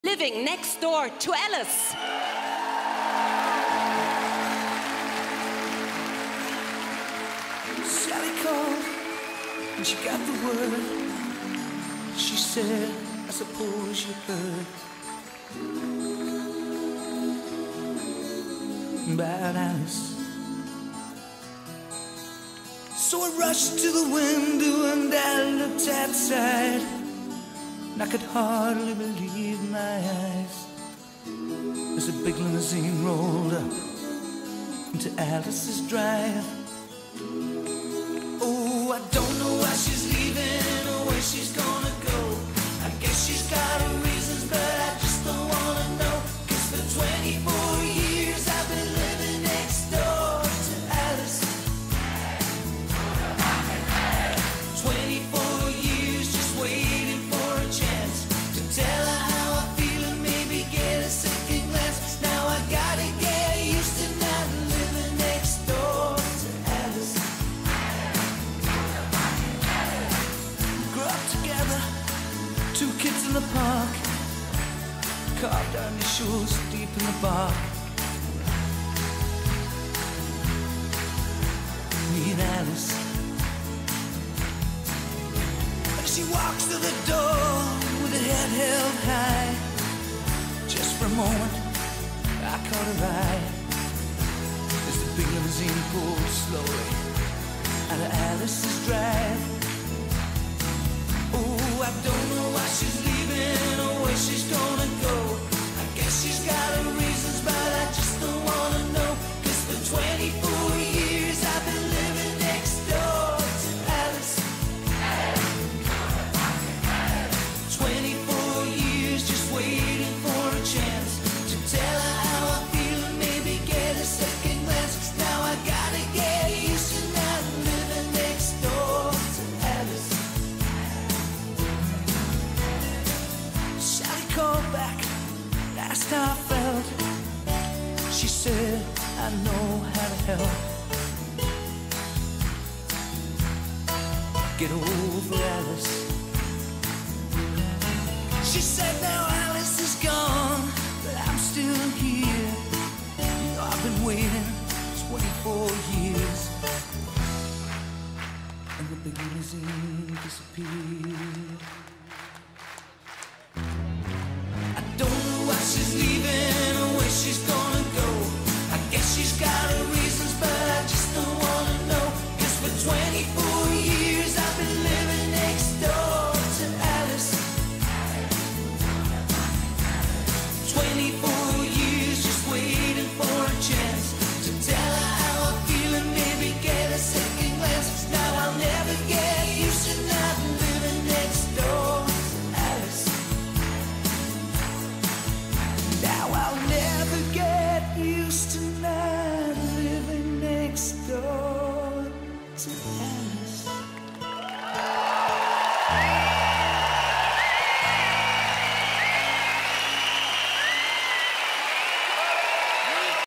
living next door to Alice. Sally called and she got the word. She said, I suppose you heard about Alice. So I rushed to the window and I looked outside, and I could hardly believe my eyes as a big limousine rolled up into Alice's drive. Oh, I don't know why she's leaving or where she's gonna go. I guess she's got her reasons, but I just don't wanna know. 'Cause for 24 years I've been living next door to Alice. 24 years just waiting for a chance to tell her how I feel and maybe get a second glance. Now I gotta get used to not living next door to Alice. Grew up together, two kids in the park, carved our initials deep in the bark. Me and Alice. As she walks through the door with her head held high, just for a moment I caught her eye as the big limousine pulled slowly out of Alice's drive. Oh, I don't know why she's leaving or where she's gonna go. I guess she's got her reasons, but I just don't wanna know. 'Cause for 24 years I've been living next door to Alice. 24 years just waiting for a chance to tell her how I feel and maybe get a second glance. Now I gotta get used to not living next door to Alice. Sally called back, asked how I felt. She said, I know how to help. Get over Alice. She said, now Alice is gone, but I'm still here. You know, I've been waiting 24 years, and the big limousine disappeared. I don't know why she's leaving or where she's gonna go. I guess she's got her reasons, but I just don't wanna know. 'Cause for 24 years I've been living next door to Alice. 24